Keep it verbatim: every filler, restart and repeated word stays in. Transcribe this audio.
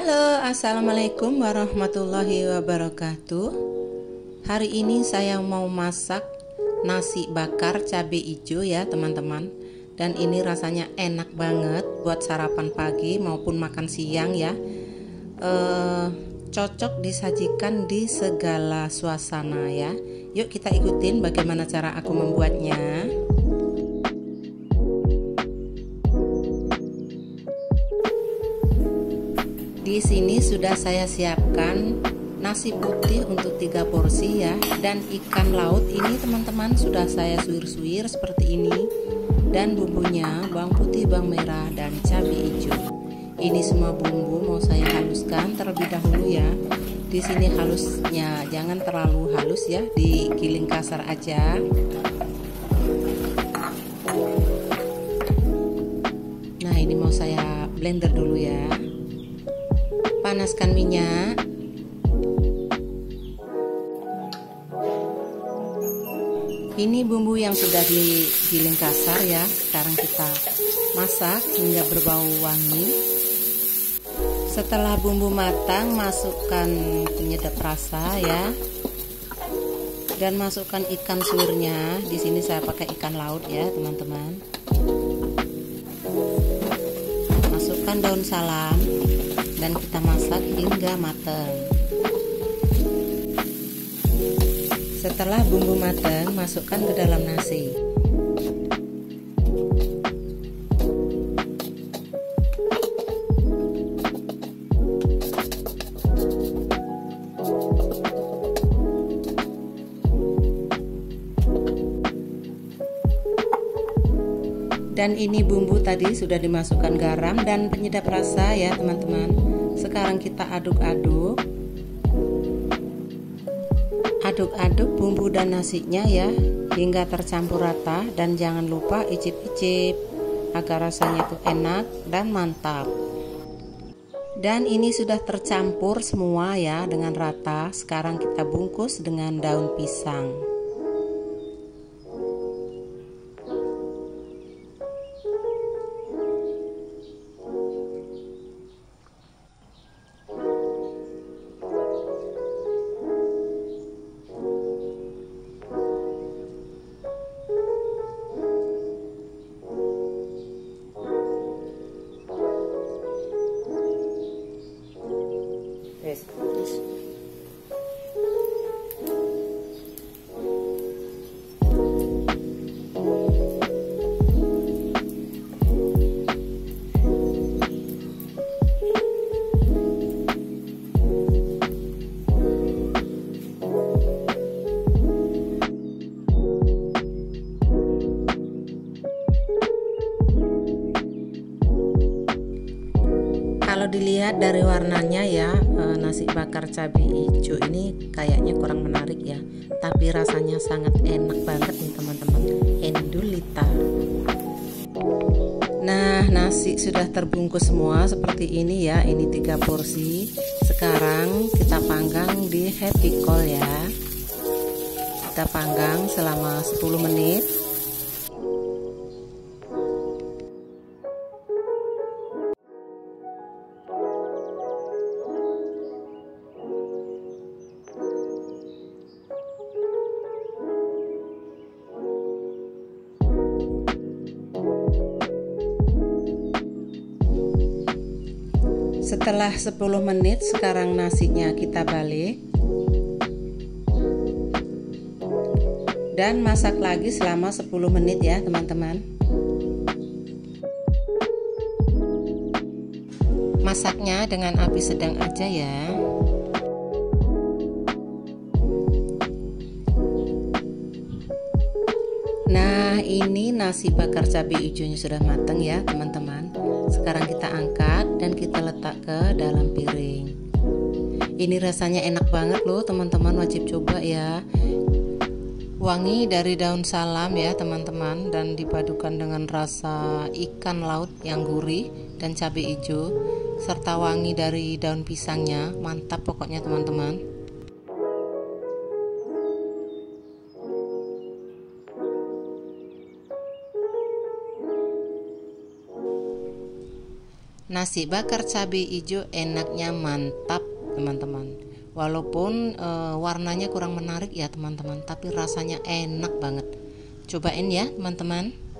Halo, assalamualaikum warahmatullahi wabarakatuh. Hari ini saya mau masak nasi bakar cabai hijau ya teman-teman. Dan ini rasanya enak banget buat sarapan pagi maupun makan siang ya. eh, Cocok disajikan di segala suasana ya. Yuk kita ikutin bagaimana cara aku membuatnya. Di sini sudah saya siapkan nasi putih untuk tiga porsi ya, dan ikan laut ini teman-teman sudah saya suir-suir seperti ini, dan bumbunya bawang putih, bawang merah, dan cabai hijau. Ini semua bumbu mau saya haluskan terlebih dahulu ya. Di sini halusnya jangan terlalu halus ya, digiling kasar aja. Nah, ini mau saya blender dulu ya. Panaskan minyak. Ini bumbu yang sudah digiling kasar ya. Sekarang kita masak hingga berbau wangi. Setelah bumbu matang, masukkan penyedap rasa ya. Dan masukkan ikan suirnya. Di sini saya pakai ikan laut ya, teman-teman. Masukkan daun salam dan kita masak hingga matang. Setelah bumbu matang, masukkan ke dalam nasi. Dan ini bumbu tadi sudah dimasukkan garam dan penyedap rasa ya teman-teman. Sekarang kita aduk-aduk. Aduk-aduk bumbu dan nasinya ya hingga tercampur rata, dan jangan lupa icip-icip agar rasanya tuh enak dan mantap. Dan ini sudah tercampur semua ya dengan rata. Sekarang kita bungkus dengan daun pisang. Yes. Kalau dilihat dari warnanya ya, e, nasi bakar cabai hijau ini kayaknya kurang menarik ya, tapi rasanya sangat enak banget nih teman-teman. Endulita. Nah, nasi sudah terbungkus semua seperti ini ya. Ini tiga porsi. Sekarang kita panggang di happy cool ya. Kita panggang selama sepuluh menit. Setelah sepuluh menit, sekarang nasinya kita balik dan masak lagi selama sepuluh menit ya teman-teman. Masaknya dengan api sedang aja ya. Nah, ini nasi bakar cabai hijaunya sudah matang ya teman-teman. Sekarang kita angkat dan kita letak ke dalam piring. Ini rasanya enak banget loh teman-teman, wajib coba ya. Wangi dari daun salam ya teman-teman, dan dipadukan dengan rasa ikan laut yang gurih dan cabai hijau, serta wangi dari daun pisangnya. Mantap pokoknya teman-teman. Nasi bakar cabai hijau enaknya mantap teman-teman. Walaupun e, warnanya kurang menarik ya teman-teman, tapi rasanya enak banget. Cobain ya teman-teman.